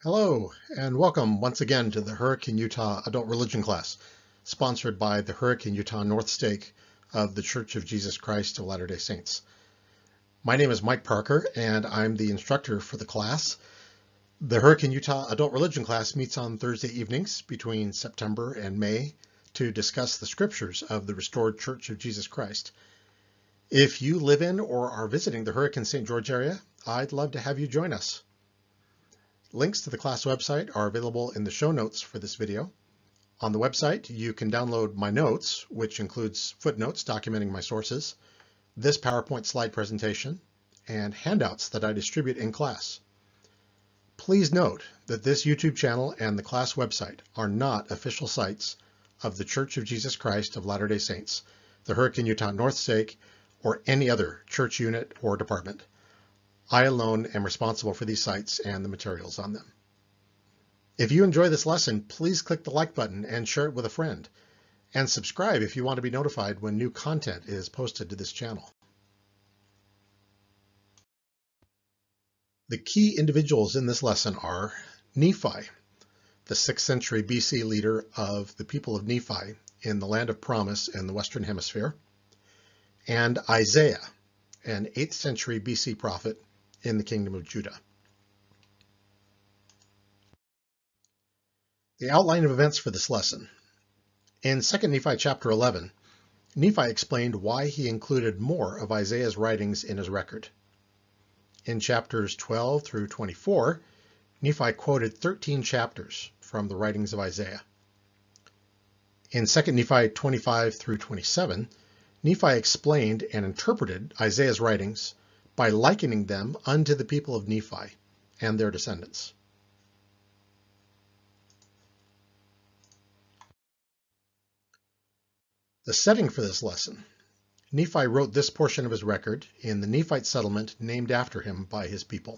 Hello, and welcome once again to the Hurricane, Utah Adult Religion class, sponsored by the Hurricane, Utah North Stake of the Church of Jesus Christ of Latter-day Saints. My name is Mike Parker, and I'm the instructor for the class. The Hurricane, Utah Adult Religion class meets on Thursday evenings between September and May to discuss the scriptures of the Restored Church of Jesus Christ. If you live in or are visiting the Hurricane St. George area, I'd love to have you join us. Links to the class website are available in the show notes for this video. On the website, you can download my notes, which includes footnotes documenting my sources, this PowerPoint slide presentation, and handouts that I distribute in class. Please note that this YouTube channel and the class website are not official sites of the Church of Jesus Christ of Latter-day Saints, the Hurricane, Utah North Stake, or any other church unit or department. I alone am responsible for these sites and the materials on them. If you enjoy this lesson, please click the like button and share it with a friend, and subscribe if you want to be notified when new content is posted to this channel. The key individuals in this lesson are Nephi, the 6th century BC leader of the people of Nephi in the land of promise in the Western Hemisphere, and Isaiah, an 8th century BC prophet in the kingdom of Judah. The outline of events for this lesson. In 2 Nephi chapter 11, Nephi explained why he included more of Isaiah's writings in his record. In chapters 12 through 24, Nephi quoted 13 chapters from the writings of Isaiah. In 2 Nephi 25 through 27, Nephi explained and interpreted Isaiah's writings by likening them unto the people of Nephi and their descendants. The setting for this lesson. Nephi wrote this portion of his record in the Nephite settlement named after him by his people.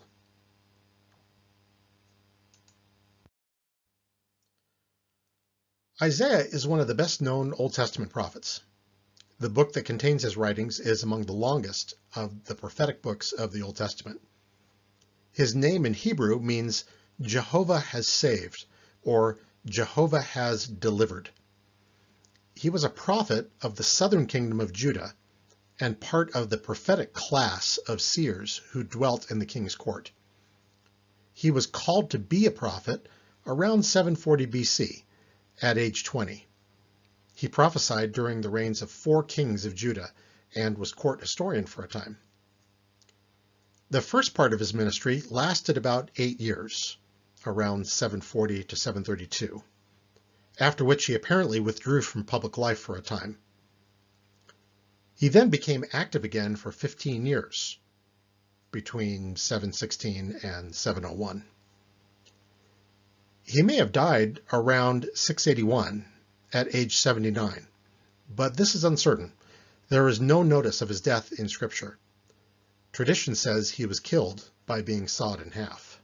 Isaiah is one of the best-known Old Testament prophets. The book that contains his writings is among the longest of the prophetic books of the Old Testament. His name in Hebrew means Jehovah has saved, or Jehovah has delivered. He was a prophet of the southern kingdom of Judah and part of the prophetic class of seers who dwelt in the king's court. He was called to be a prophet around 740 BC at age 20. He prophesied during the reigns of 4 kings of Judah and was court historian for a time. The first part of his ministry lasted about 8 years, around 740 to 732, after which he apparently withdrew from public life for a time. He then became active again for 15 years, between 716 and 701. He may have died around 681, at age 79, but this is uncertain. There is no notice of his death in Scripture. Tradition says he was killed by being sawed in half.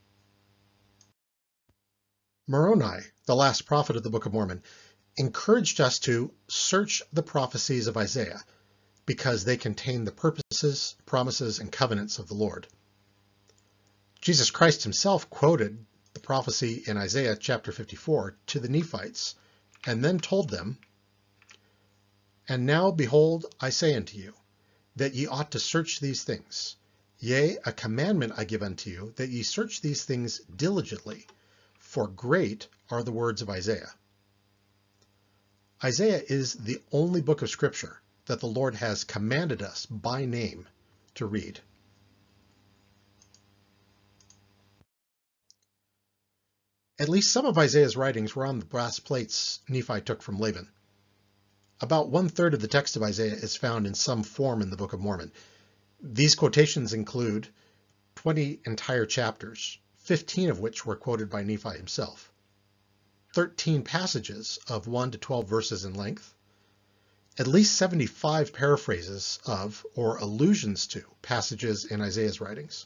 Moroni, the last prophet of the Book of Mormon, encouraged us to search the prophecies of Isaiah because they contain the purposes, promises, and covenants of the Lord. Jesus Christ himself quoted the prophecy in Isaiah chapter 54 to the Nephites, and then told them, "And now, behold, I say unto you, that ye ought to search these things. Yea, a commandment I give unto you, that ye search these things diligently, for great are the words of Isaiah." Isaiah is the only book of Scripture that the Lord has commanded us by name to read. At least some of Isaiah's writings were on the brass plates Nephi took from Laban. About 1/3 of the text of Isaiah is found in some form in the Book of Mormon. These quotations include 20 entire chapters, 15 of which were quoted by Nephi himself, 13 passages of 1 to 12 verses in length, at least 75 paraphrases of or allusions to passages in Isaiah's writings.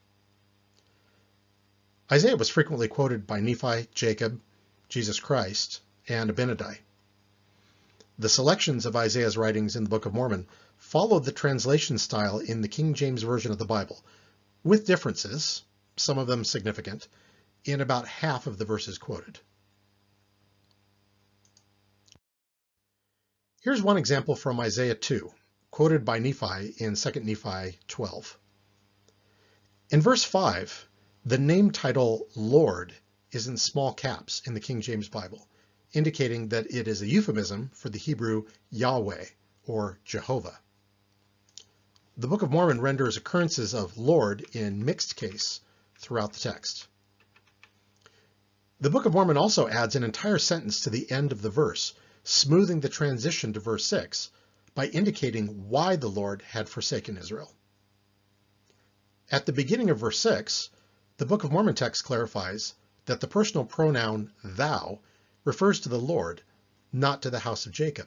Isaiah was frequently quoted by Nephi, Jacob, Jesus Christ, and Abinadi. The selections of Isaiah's writings in the Book of Mormon followed the translation style in the King James Version of the Bible, with differences, some of them significant, in about half of the verses quoted. Here's one example from Isaiah 2, quoted by Nephi in 2 Nephi 12. In verse 5, the name title Lord is in small caps in the King James Bible, indicating that it is a euphemism for the Hebrew Yahweh, or Jehovah. The Book of Mormon renders occurrences of Lord in mixed case throughout the text. The Book of Mormon also adds an entire sentence to the end of the verse, smoothing the transition to verse 6 by indicating why the Lord had forsaken Israel. At the beginning of verse 6, the Book of Mormon text clarifies that the personal pronoun thou refers to the Lord, not to the house of Jacob.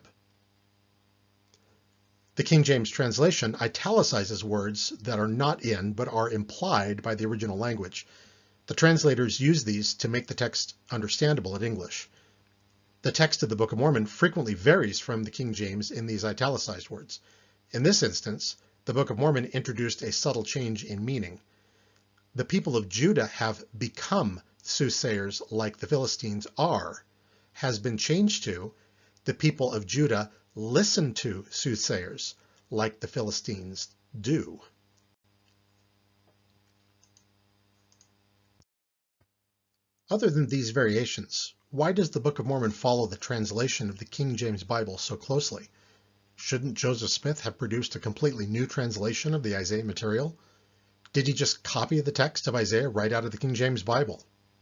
The King James translation italicizes words that are not in but are implied by the original language. The translators use these to make the text understandable in English. The text of the Book of Mormon frequently varies from the King James in these italicized words. In this instance, the Book of Mormon introduced a subtle change in meaning. The people of Judah have become soothsayers like the Philistines are, has been changed to the people of Judah listen to soothsayers like the Philistines do. Other than these variations, why does the Book of Mormon follow the translation of the King James Bible so closely? Shouldn't Joseph Smith have produced a completely new translation of the Isaiah material? Did he just copy the text of Isaiah right out of the King James Bible?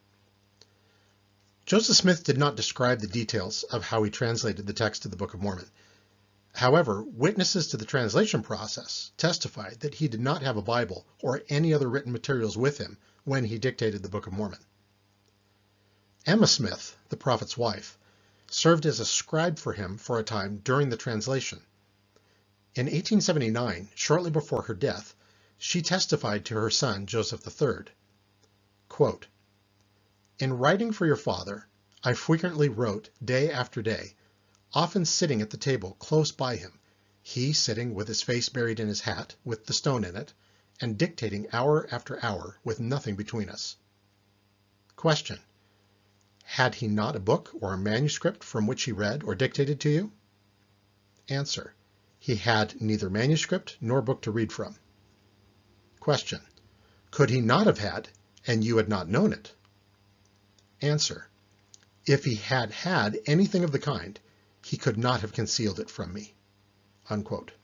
Joseph Smith did not describe the details of how he translated the text of the Book of Mormon. However, witnesses to the translation process testified that he did not have a Bible or any other written materials with him when he dictated the Book of Mormon. Emma Smith, the prophet's wife, served as a scribe for him for a time during the translation. In 1879, shortly before her death, she testified to her son, Joseph III, quote, "In writing for your father, I frequently wrote day after day, often sitting at the table close by him, he sitting with his face buried in his hat with the stone in it, and dictating hour after hour with nothing between us." Question: had he not a book or a manuscript from which he read or dictated to you? Answer: he had neither manuscript nor book to read from. Question: could he not have had, and you had not known it? Answer: if he had had anything of the kind, he could not have concealed it from me. Unquote.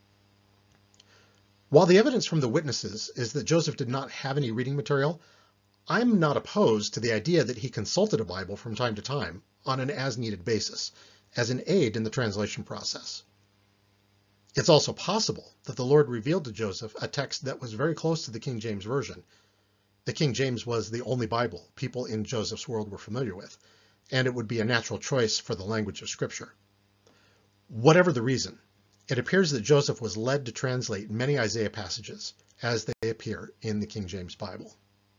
While the evidence from the witnesses is that Joseph did not have any reading material, I'm not opposed to the idea that he consulted a Bible from time to time on an as-needed basis, as an aid in the translation process. It's also possible that the Lord revealed to Joseph a text that was very close to the King James Version. The King James was the only Bible people in Joseph's world were familiar with, and it would be a natural choice for the language of Scripture. Whatever the reason, it appears that Joseph was led to translate many Isaiah passages as they appear in the King James Bible.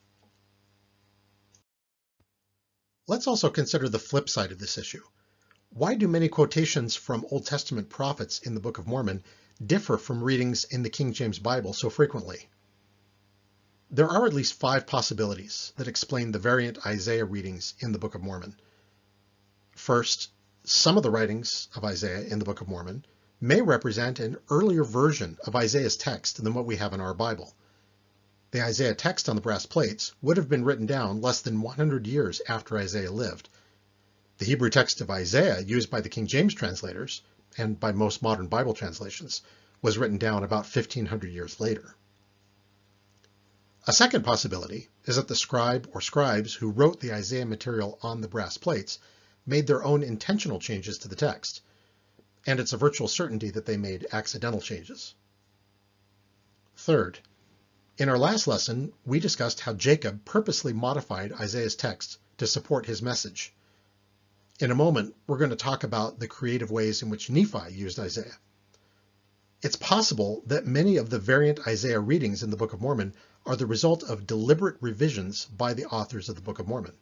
Let's also consider the flip side of this issue. Why do many quotations from Old Testament prophets in the Book of Mormon differ from readings in the King James Bible so frequently? There are at least 5 possibilities that explain the variant Isaiah readings in the Book of Mormon. First, some of the writings of Isaiah in the Book of Mormon may represent an earlier version of Isaiah's text than what we have in our Bible. The Isaiah text on the brass plates would have been written down less than 100 years after Isaiah lived. The Hebrew text of Isaiah used by the King James translators, and by most modern Bible translations, was written down about 1,500 years later. A second possibility is that the scribe or scribes who wrote the Isaiah material on the brass plates made their own intentional changes to the text, and it's a virtual certainty that they made accidental changes. Third, in our last lesson, we discussed how Jacob purposely modified Isaiah's text to support his message. In a moment, we're going to talk about the creative ways in which Nephi used Isaiah. It's possible that many of the variant Isaiah readings in the Book of Mormon are the result of deliberate revisions by the authors of the Book of Mormon.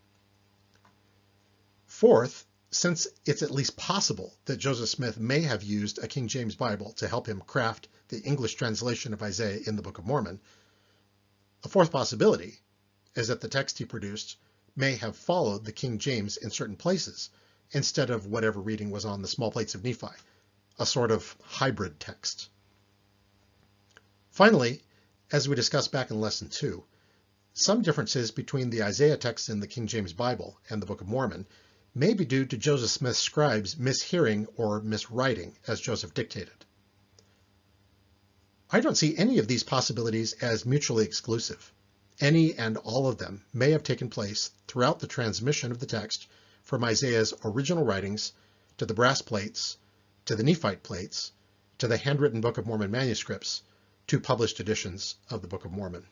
Fourth, since it's at least possible that Joseph Smith may have used a King James Bible to help him craft the English translation of Isaiah in the Book of Mormon, a fourth possibility is that the text he produced may have followed the King James in certain places, instead of whatever reading was on the small plates of Nephi, a sort of hybrid text. Finally, as we discussed back in Lesson 2, some differences between the Isaiah text in the King James Bible and the Book of Mormon may be due to Joseph Smith's scribes mishearing or miswriting as Joseph dictated. I don't see any of these possibilities as mutually exclusive. Any and all of them may have taken place throughout the transmission of the text from Isaiah's original writings to the brass plates, to the Nephite plates, to the handwritten Book of Mormon manuscripts, to published editions of the Book of Mormon.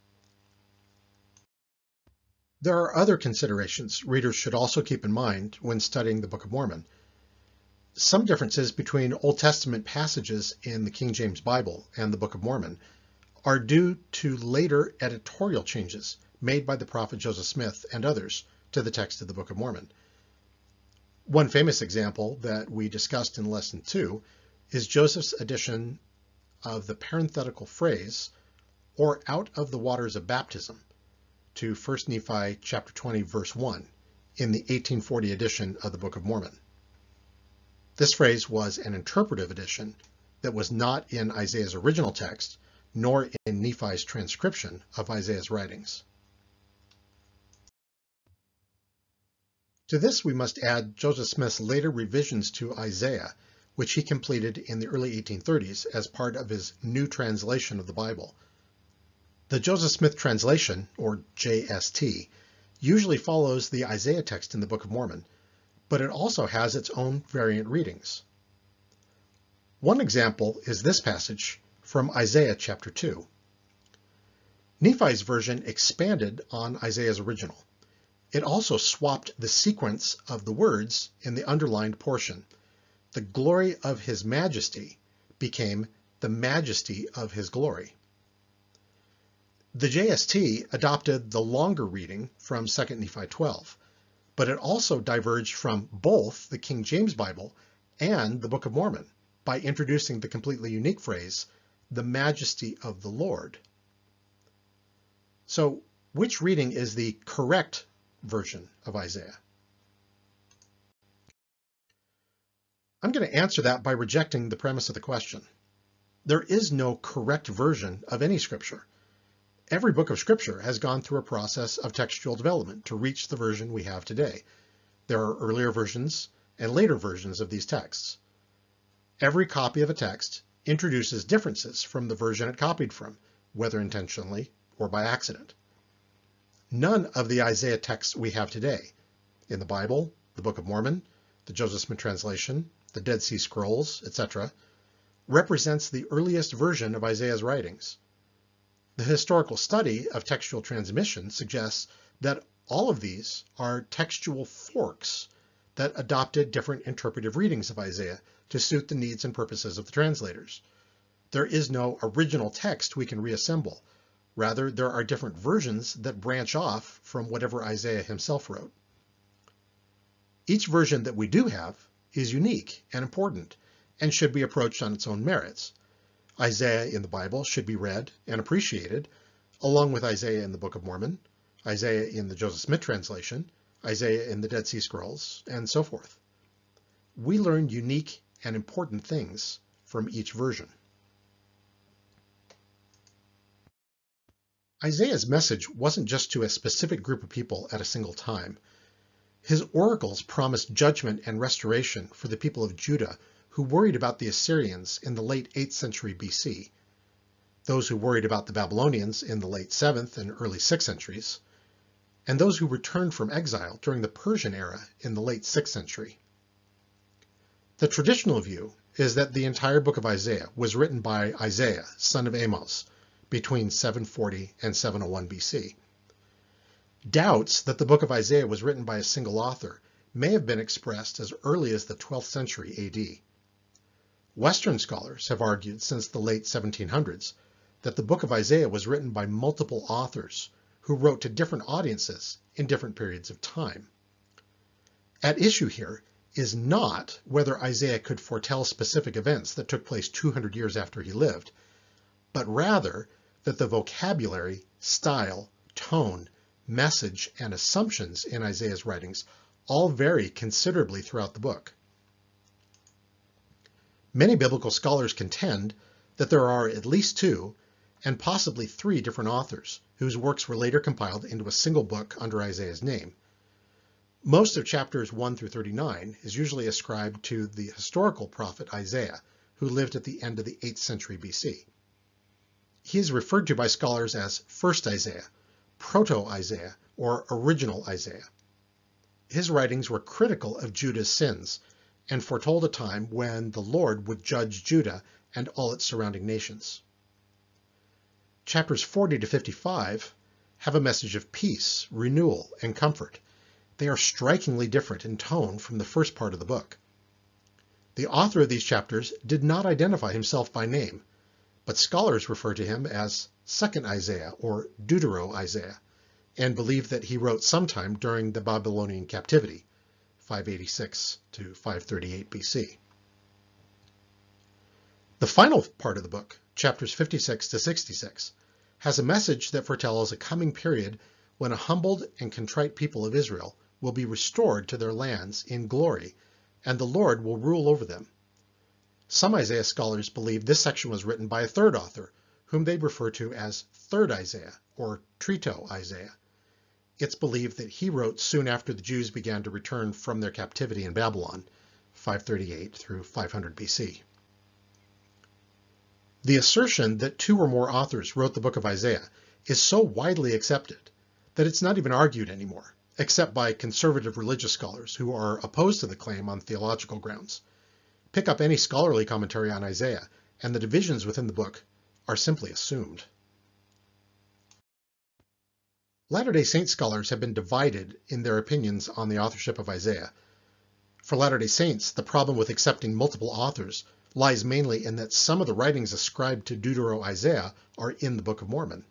There are other considerations readers should also keep in mind when studying the Book of Mormon. Some differences between Old Testament passages in the King James Bible and the Book of Mormon are due to later editorial changes made by the prophet Joseph Smith and others to the text of the Book of Mormon. One famous example that we discussed in Lesson 2 is Joseph's addition of the parenthetical phrase, "or out of the waters of baptism," to 1 Nephi chapter 20, verse 1, in the 1840 edition of the Book of Mormon. This phrase was an interpretive addition that was not in Isaiah's original text, nor in Nephi's transcription of Isaiah's writings. To this we must add Joseph Smith's later revisions to Isaiah, which he completed in the early 1830s as part of his new translation of the Bible. The Joseph Smith translation, or JST, usually follows the Isaiah text in the Book of Mormon, but it also has its own variant readings. One example is this passage from Isaiah chapter 2. Nephi's version expanded on Isaiah's original. It also swapped the sequence of the words in the underlined portion. The glory of his majesty became the majesty of his glory. The JST adopted the longer reading from 2 Nephi 12, but it also diverged from both the King James Bible and the Book of Mormon by introducing the completely unique phrase, "the majesty of the Lord." So, which reading is the correct version of Isaiah? I'm going to answer that by rejecting the premise of the question. There is no correct version of any scripture. Every book of Scripture has gone through a process of textual development to reach the version we have today. There are earlier versions and later versions of these texts. Every copy of a text introduces differences from the version it copied from, whether intentionally or by accident. None of the Isaiah texts we have today, in the Bible, the Book of Mormon, the Joseph Smith translation, the Dead Sea Scrolls, etc., represents the earliest version of Isaiah's writings. The historical study of textual transmission suggests that all of these are textual forks that adopted different interpretive readings of Isaiah to suit the needs and purposes of the translators. There is no original text we can reassemble. Rather, there are different versions that branch off from whatever Isaiah himself wrote. Each version that we do have is unique and important and should be approached on its own merits. Isaiah in the Bible should be read and appreciated, along with Isaiah in the Book of Mormon, Isaiah in the Joseph Smith translation, Isaiah in the Dead Sea Scrolls, and so forth. We learn unique and important things from each version. Isaiah's message wasn't just to a specific group of people at a single time. His oracles promised judgment and restoration for the people of Judah who worried about the Assyrians in the late 8th century BC, those who worried about the Babylonians in the late 7th and early 6th centuries, and those who returned from exile during the Persian era in the late 6th century. The traditional view is that the entire book of Isaiah was written by Isaiah, son of Amos, between 740 and 701 BC. Doubts that the book of Isaiah was written by a single author may have been expressed as early as the 12th century AD. Western scholars have argued since the late 1700s that the book of Isaiah was written by multiple authors who wrote to different audiences in different periods of time. At issue here is not whether Isaiah could foretell specific events that took place 200 years after he lived, but rather that the vocabulary, style, tone, message, and assumptions in Isaiah's writings all vary considerably throughout the book. Many biblical scholars contend that there are at least 2 and possibly 3 different authors whose works were later compiled into a single book under Isaiah's name. Most of chapters 1 through 39 is usually ascribed to the historical prophet Isaiah, who lived at the end of the 8th century BC. He is referred to by scholars as First Isaiah, Proto-Isaiah, or Original Isaiah. His writings were critical of Judah's sins and foretold a time when the Lord would judge Judah and all its surrounding nations. Chapters 40 to 55 have a message of peace, renewal, and comfort. They are strikingly different in tone from the first part of the book. The author of these chapters did not identify himself by name, but scholars refer to him as Second Isaiah or Deutero-Isaiah, and believe that he wrote sometime during the Babylonian captivity, 586 to 538 BC. The final part of the book, chapters 56 to 66, has a message that foretells a coming period when a humbled and contrite people of Israel will be restored to their lands in glory, and the Lord will rule over them. Some Isaiah scholars believe this section was written by a third author, whom they refer to as Third Isaiah, or Trito-Isaiah. It's believed that he wrote soon after the Jews began to return from their captivity in Babylon, 538 through 500 BC. The assertion that 2 or more authors wrote the book of Isaiah is so widely accepted that it's not even argued anymore, except by conservative religious scholars who are opposed to the claim on theological grounds. Pick up any scholarly commentary on Isaiah, and the divisions within the book are simply assumed. Latter-day Saint scholars have been divided in their opinions on the authorship of Isaiah. For Latter-day Saints, the problem with accepting multiple authors lies mainly in that some of the writings ascribed to Deutero-Isaiah are in the Book of Mormon.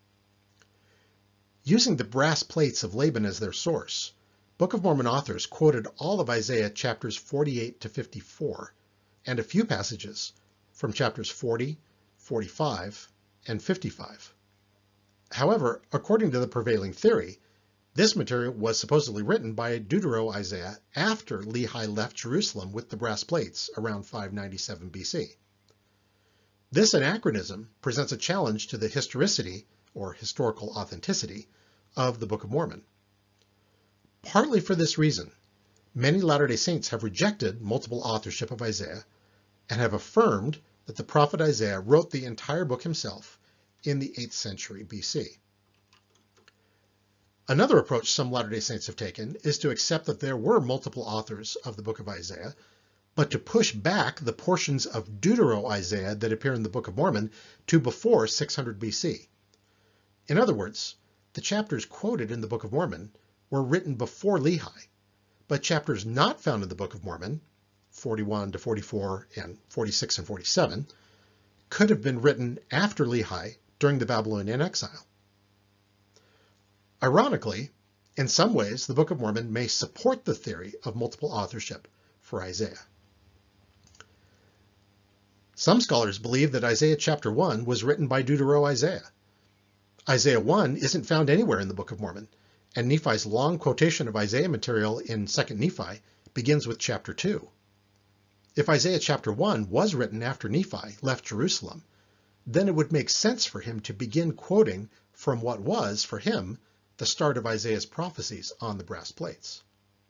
Using the brass plates of Laban as their source, Book of Mormon authors quoted all of Isaiah chapters 48 to 54, and a few passages from chapters 40, 45, and 55. However, according to the prevailing theory, this material was supposedly written by Deutero-Isaiah after Lehi left Jerusalem with the brass plates around 597 BC. This anachronism presents a challenge to the historicity, or historical authenticity, of the Book of Mormon. Partly for this reason, many Latter-day Saints have rejected multiple authorship of Isaiah and have affirmed that the prophet Isaiah wrote the entire book himself in the 8th century BC. Another approach some Latter-day Saints have taken is to accept that there were multiple authors of the book of Isaiah, but to push back the portions of Deutero-Isaiah that appear in the Book of Mormon to before 600 BC. In other words, the chapters quoted in the Book of Mormon were written before Lehi, but chapters not found in the Book of Mormon, 41 to 44 and 46 and 47, could have been written after Lehi during the Babylonian exile. Ironically, in some ways, the Book of Mormon may support the theory of multiple authorship for Isaiah. Some scholars believe that Isaiah chapter 1 was written by Deutero-Isaiah. Isaiah 1 isn't found anywhere in the Book of Mormon, and Nephi's long quotation of Isaiah material in 2 Nephi begins with chapter 2. If Isaiah chapter 1 was written after Nephi left Jerusalem, then it would make sense for him to begin quoting from what was, for him, the start of Isaiah's prophecies on the brass plates.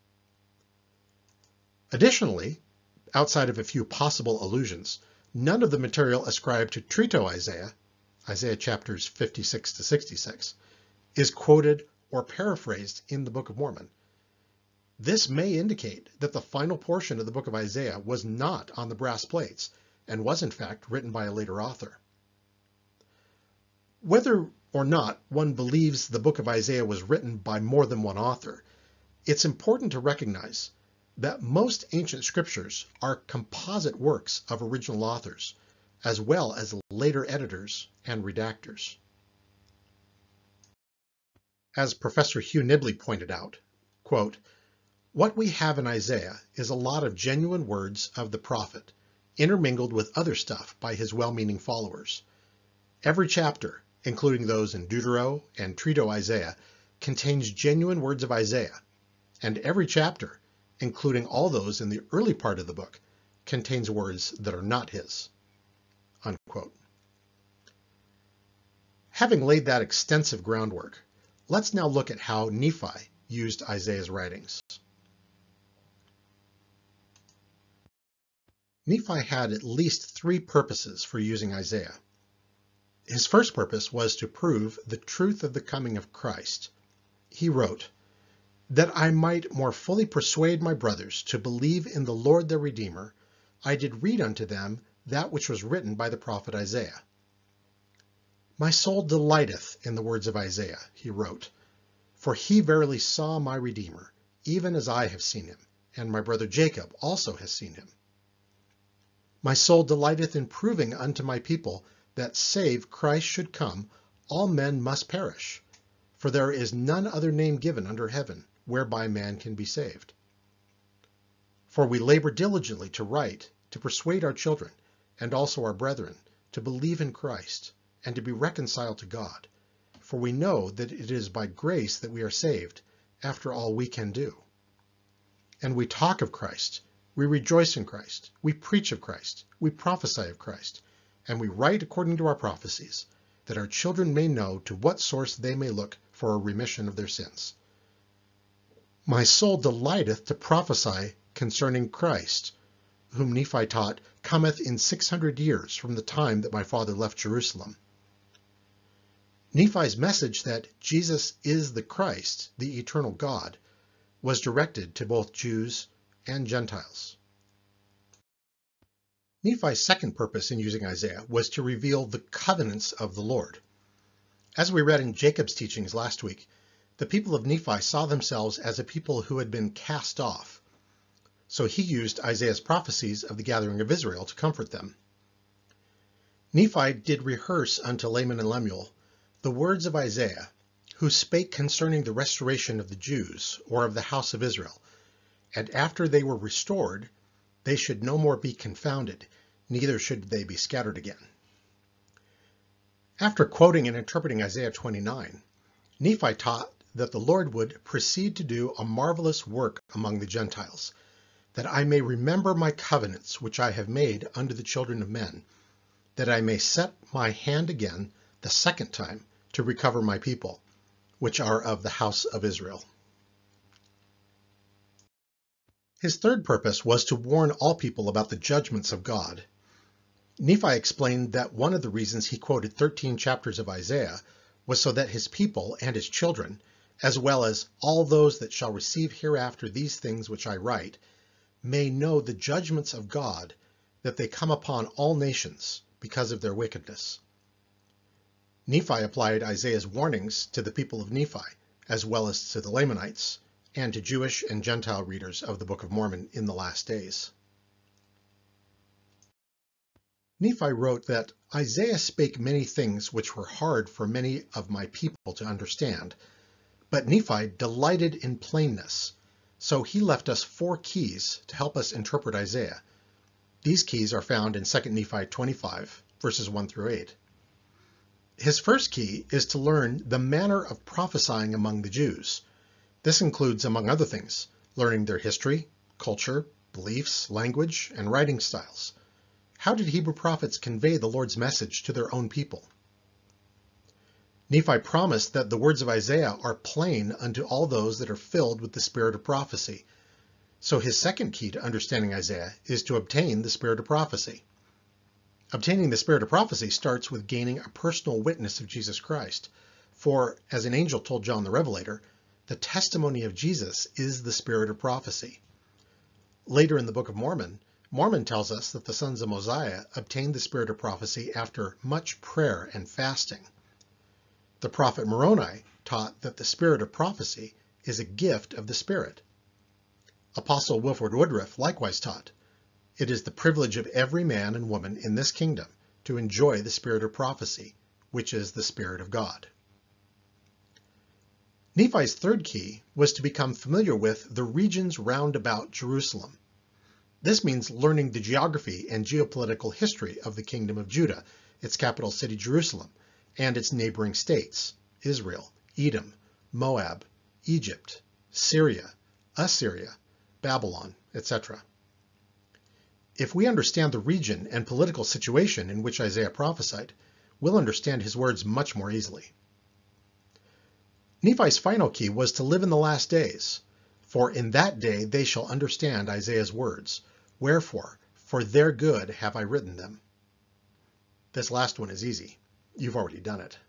Additionally, outside of a few possible allusions, none of the material ascribed to Trito-Isaiah, Isaiah chapters 56 to 66, is quoted or paraphrased in the Book of Mormon. This may indicate that the final portion of the book of Isaiah was not on the brass plates and was in fact written by a later author. Whether or not one believes the book of Isaiah was written by more than one author, it's important to recognize that most ancient scriptures are composite works of original authors, as well as later editors and redactors. As Professor Hugh Nibley pointed out, quote, "What we have in Isaiah is a lot of genuine words of the prophet, intermingled with other stuff by his well-meaning followers. Every chapter, including those in Deutero and Trito-Isaiah, contains genuine words of Isaiah, and every chapter, including all those in the early part of the book, contains words that are not his." Unquote. Having laid that extensive groundwork, let's now look at how Nephi used Isaiah's writings. Nephi had at least three purposes for using Isaiah. His first purpose was to prove the truth of the coming of Christ. He wrote, "That I might more fully persuade my brothers to believe in the Lord their Redeemer, I did read unto them that which was written by the prophet Isaiah. My soul delighteth in the words of Isaiah," he wrote, "for he verily saw my Redeemer, even as I have seen him, and my brother Jacob also has seen him. My soul delighteth in proving unto my people that save Christ should come, all men must perish, for there is none other name given under heaven whereby man can be saved. For we labor diligently to write, to persuade our children, and also our brethren, to believe in Christ, and to be reconciled to God. For we know that it is by grace that we are saved, after all we can do. And we talk of Christ, we rejoice in Christ, we preach of Christ, we prophesy of Christ, and we write according to our prophecies, that our children may know to what source they may look for a remission of their sins. My soul delighteth to prophesy concerning Christ, whom Nephi taught cometh in 600 years from the time that my father left Jerusalem." Nephi's message that Jesus is the Christ, the eternal God, was directed to both Jews and Gentiles. Nephi's second purpose in using Isaiah was to reveal the covenants of the Lord. As we read in Jacob's teachings last week, the people of Nephi saw themselves as a people who had been cast off, so he used Isaiah's prophecies of the gathering of Israel to comfort them. Nephi did rehearse unto Laman and Lemuel the words of Isaiah, who spake concerning the restoration of the Jews, or of the house of Israel, and after they were restored, they should no more be confounded, neither should they be scattered again. After quoting and interpreting Isaiah 29, Nephi taught that the Lord would proceed to do a marvelous work among the Gentiles, that I may remember my covenants which I have made unto the children of men, that I may set my hand again the second time to recover my people, which are of the house of Israel. His third purpose was to warn all people about the judgments of God. Nephi explained that one of the reasons he quoted 13 chapters of Isaiah was so that his people and his children, as well as all those that shall receive hereafter these things which I write, may know the judgments of God, that they come upon all nations because of their wickedness. Nephi applied Isaiah's warnings to the people of Nephi, as well as to the Lamanites, and to Jewish and Gentile readers of the Book of Mormon in the last days. Nephi wrote that Isaiah spake many things which were hard for many of my people to understand, but Nephi delighted in plainness, so he left us 4 keys to help us interpret Isaiah. These keys are found in 2 Nephi 25, verses 1 through 8. His first key is to learn the manner of prophesying among the Jews. This includes, among other things, learning their history, culture, beliefs, language, and writing styles. How did Hebrew prophets convey the Lord's message to their own people? Nephi promised that the words of Isaiah are plain unto all those that are filled with the spirit of prophecy. So his second key to understanding Isaiah is to obtain the spirit of prophecy. Obtaining the spirit of prophecy starts with gaining a personal witness of Jesus Christ. For, as an angel told John the Revelator, the testimony of Jesus is the spirit of prophecy. Later in the Book of Mormon, Mormon tells us that the sons of Mosiah obtained the spirit of prophecy after much prayer and fasting. The prophet Moroni taught that the spirit of prophecy is a gift of the Spirit. Apostle Wilford Woodruff likewise taught, it is the privilege of every man and woman in this kingdom to enjoy the spirit of prophecy, which is the Spirit of God. Nephi's third key was to become familiar with the regions round about Jerusalem. This means learning the geography and geopolitical history of the Kingdom of Judah, its capital city Jerusalem, and its neighboring states, Israel, Edom, Moab, Egypt, Syria, Assyria, Babylon, etc. If we understand the region and political situation in which Isaiah prophesied, we'll understand his words much more easily. Nephi's final key was to live in the last days, for in that day they shall understand Isaiah's words. Wherefore, for their good have I written them. This last one is easy. You've already done it.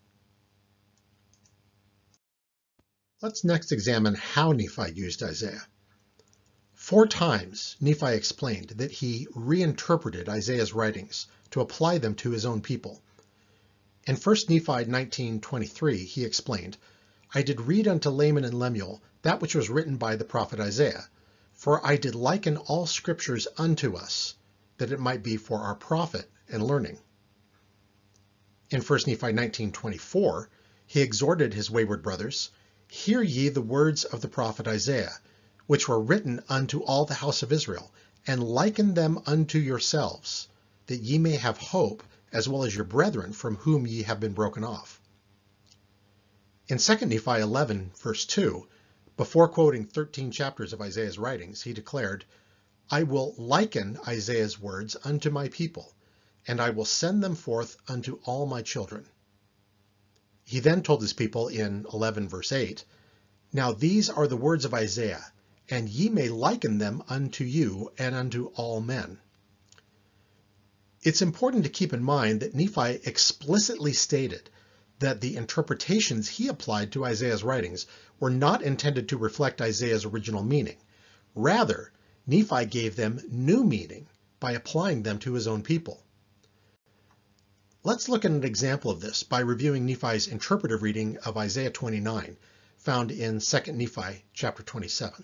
Let's next examine how Nephi used Isaiah. 4 times Nephi explained that he reinterpreted Isaiah's writings to apply them to his own people. In 1 Nephi 19:23, he explained, I did read unto Laman and Lemuel that which was written by the prophet Isaiah, for I did liken all scriptures unto us, that it might be for our profit and learning. In 1 Nephi 19:24, he exhorted his wayward brothers, Hear ye the words of the prophet Isaiah, which were written unto all the house of Israel, and liken them unto yourselves, that ye may have hope, as well as your brethren from whom ye have been broken off. In 2 Nephi 11, verse 2, before quoting 13 chapters of Isaiah's writings, he declared, I will liken Isaiah's words unto my people, and I will send them forth unto all my children. He then told his people in 11, verse 8, Now these are the words of Isaiah, and ye may liken them unto you and unto all men. It's important to keep in mind that Nephi explicitly stated that the interpretations he applied to Isaiah's writings were not intended to reflect Isaiah's original meaning. Rather, Nephi gave them new meaning by applying them to his own people. Let's look at an example of this by reviewing Nephi's interpretive reading of Isaiah 29, found in 2 Nephi chapter 27.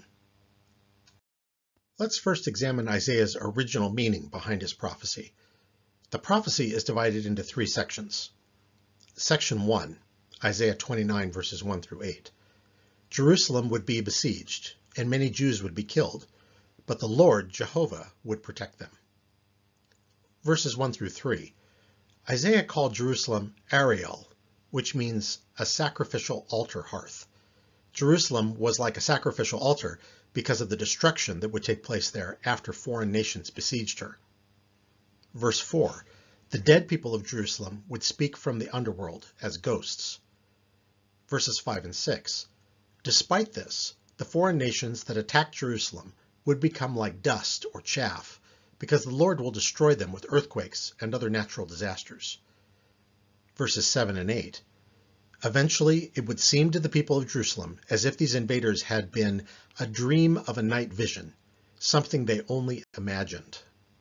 Let's first examine Isaiah's original meaning behind his prophecy. The prophecy is divided into 3 sections. Section 1, Isaiah 29, verses 1 through 8. Jerusalem would be besieged, and many Jews would be killed, but the Lord, Jehovah, would protect them. Verses 1 through 3. Isaiah called Jerusalem Ariel, which means a sacrificial altar hearth. Jerusalem was like a sacrificial altar because of the destruction that would take place there after foreign nations besieged her. Verse 4. The dead people of Jerusalem would speak from the underworld as ghosts. Verses 5 and 6. Despite this, the foreign nations that attacked Jerusalem would become like dust or chaff, because the Lord will destroy them with earthquakes and other natural disasters. Verses 7 and 8. Eventually, it would seem to the people of Jerusalem as if these invaders had been a dream of a night vision, something they only imagined.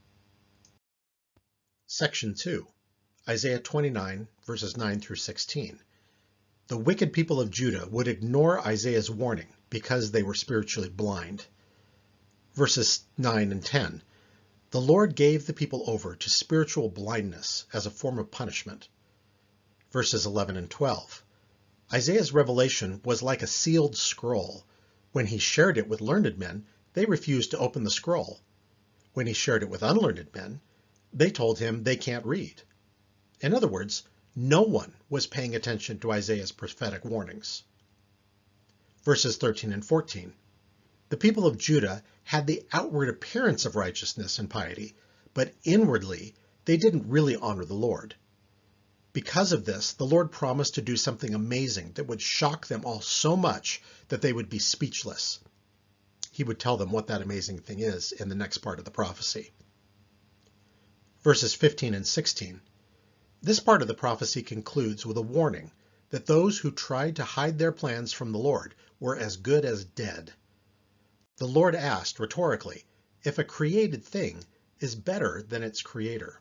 Section 2, Isaiah 29, verses 9 through 16. The wicked people of Judah would ignore Isaiah's warning because they were spiritually blind. Verses 9 and 10. The Lord gave the people over to spiritual blindness as a form of punishment. Verses 11 and 12. Isaiah's revelation was like a sealed scroll. When he shared it with learned men, they refused to open the scroll. When he shared it with unlearned men, they told him they can't read. In other words, no one was paying attention to Isaiah's prophetic warnings. Verses 13 and 14. The people of Judah had the outward appearance of righteousness and piety, but inwardly they didn't really honor the Lord. Because of this, the Lord promised to do something amazing that would shock them all so much that they would be speechless. He would tell them what that amazing thing is in the next part of the prophecy. Verses 15 and 16. This part of the prophecy concludes with a warning that those who tried to hide their plans from the Lord were as good as dead. The Lord asked rhetorically if a created thing is better than its creator.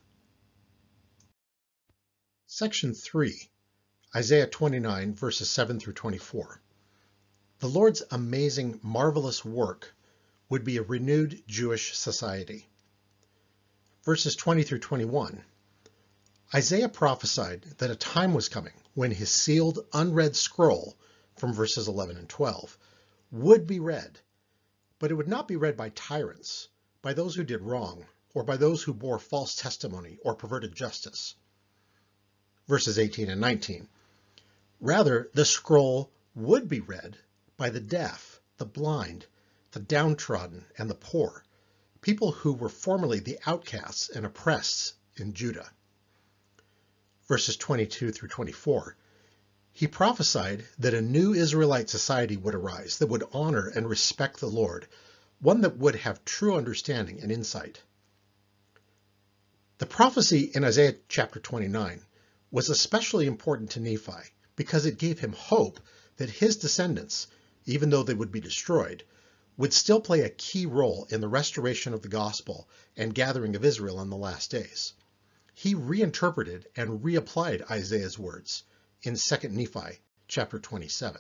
Section 3, Isaiah 29, verses 7 through 24. The Lord's amazing, marvelous work would be a renewed Jewish society. Verses 20 through 21. Isaiah prophesied that a time was coming when his sealed, unread scroll, from verses 11 and 12, would be read, but it would not be read by tyrants, by those who did wrong, or by those who bore false testimony or perverted justice. Verses 18 and 19. Rather, the scroll would be read by the deaf, the blind, the downtrodden, and the poor, people who were formerly the outcasts and oppressed in Judah. Verses 22 through 24, he prophesied that a new Israelite society would arise that would honor and respect the Lord, one that would have true understanding and insight. The prophecy in Isaiah chapter 29 was especially important to Nephi because it gave him hope that his descendants, even though they would be destroyed, would still play a key role in the restoration of the gospel and gathering of Israel in the last days. He reinterpreted and reapplied Isaiah's words in 2 Nephi chapter 27.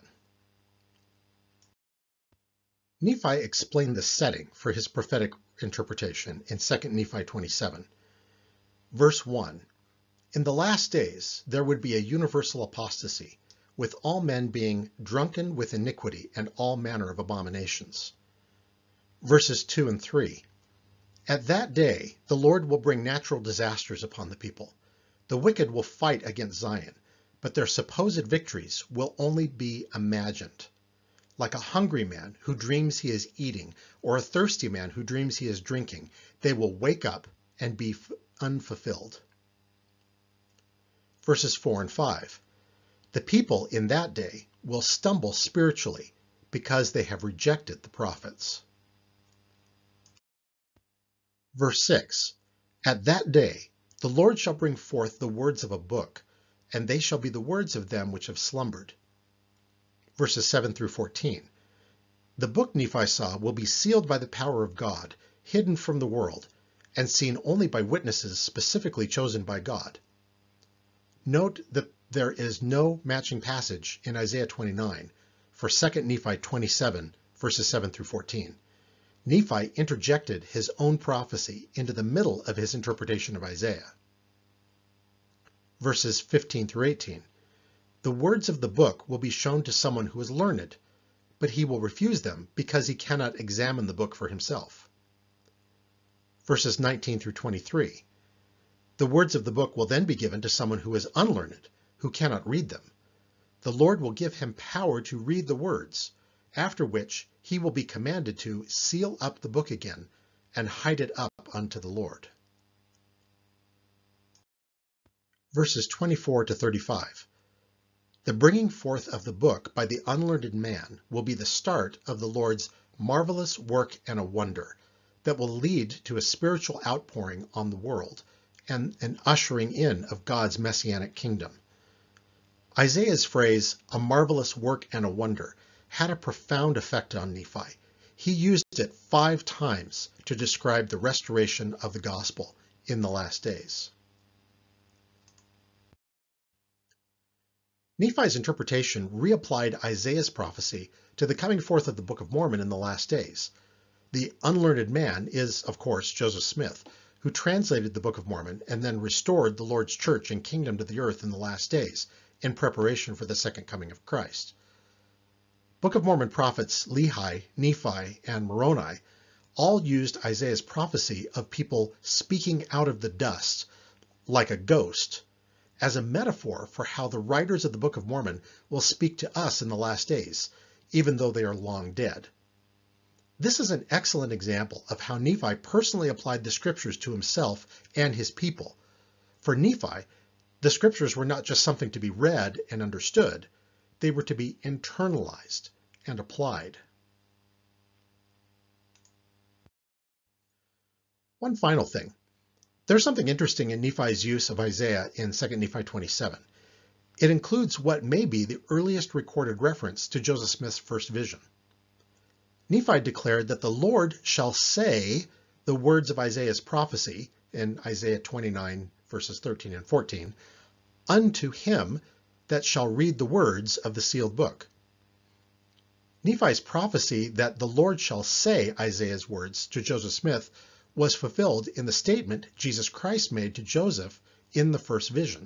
Nephi explained the setting for his prophetic interpretation in 2 Nephi 27. Verse 1, in the last days there would be a universal apostasy, with all men being drunken with iniquity and all manner of abominations. Verses 2 and 3, at that day the Lord will bring natural disasters upon the people. The wicked will fight against Zion, but their supposed victories will only be imagined. Like a hungry man who dreams he is eating, or a thirsty man who dreams he is drinking, they will wake up and be unfulfilled. Verses 4 and 5. The people in that day will stumble spiritually because they have rejected the prophets. Verse 6. At that day the Lord shall bring forth the words of a book, and they shall be the words of them which have slumbered. Verses 7 through 14. The book Nephi saw will be sealed by the power of God, hidden from the world, and seen only by witnesses specifically chosen by God. Note that there is no matching passage in Isaiah 29 for 2 Nephi 27, verses 7 through 14. Nephi interjected his own prophecy into the middle of his interpretation of Isaiah. Verses 15 through 18. The words of the book will be shown to someone who is learned, but he will refuse them because he cannot examine the book for himself. Verses 19 through 23. The words of the book will then be given to someone who is unlearned, who cannot read them. The Lord will give him power to read the words, after which he will be commanded to seal up the book again and hide it up unto the Lord. Verses 24 to 35. The bringing forth of the book by the unlearned man will be the start of the Lord's marvelous work and a wonder that will lead to a spiritual outpouring on the world and an ushering in of God's messianic kingdom. Isaiah's phrase, a marvelous work and a wonder, had a profound effect on Nephi. He used it 5 times to describe the restoration of the gospel in the last days. Nephi's interpretation reapplied Isaiah's prophecy to the coming forth of the Book of Mormon in the last days. The unlearned man is, of course, Joseph Smith, who translated the Book of Mormon and then restored the Lord's church and kingdom to the earth in the last days in preparation for the second coming of Christ. Book of Mormon prophets Lehi, Nephi, and Moroni all used Isaiah's prophecy of people speaking out of the dust like a ghost as a metaphor for how the writers of the Book of Mormon will speak to us in the last days, even though they are long dead. This is an excellent example of how Nephi personally applied the scriptures to himself and his people. For Nephi, the scriptures were not just something to be read and understood, they were to be internalized and applied. One final thing. There's something interesting in Nephi's use of Isaiah in 2 Nephi 27. It includes what may be the earliest recorded reference to Joseph Smith's first vision. Nephi declared that the Lord shall say the words of Isaiah's prophecy in Isaiah 29, verses 13 and 14, unto him that shall read the words of the sealed book. Nephi's prophecy that the Lord shall say Isaiah's words to Joseph Smith was fulfilled in the statement Jesus Christ made to Joseph in the first vision.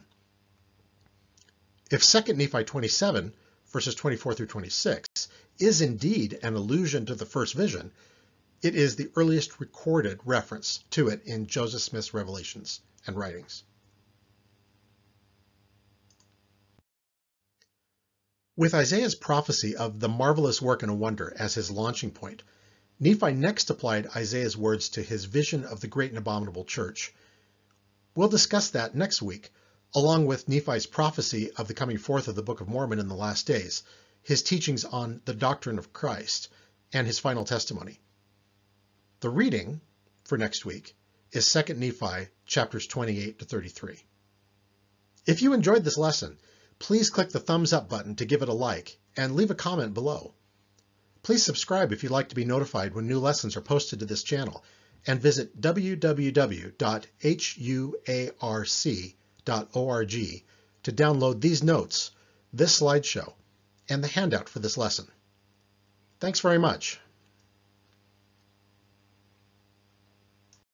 If 2 Nephi 27, verses 24 through 26, is indeed an allusion to the first vision, it is the earliest recorded reference to it in Joseph Smith's revelations and writings. With Isaiah's prophecy of the marvelous work and a wonder as his launching point, Nephi next applied Isaiah's words to his vision of the great and abominable church. We'll discuss that next week, along with Nephi's prophecy of the coming forth of the Book of Mormon in the last days, his teachings on the doctrine of Christ, and his final testimony. The reading for next week is 2 Nephi chapters 28 to 33. If you enjoyed this lesson, please click the thumbs up button to give it a like and leave a comment below. Please subscribe if you'd like to be notified when new lessons are posted to this channel, and visit www.huarc.org to download these notes, this slideshow, and the handout for this lesson. Thanks very much.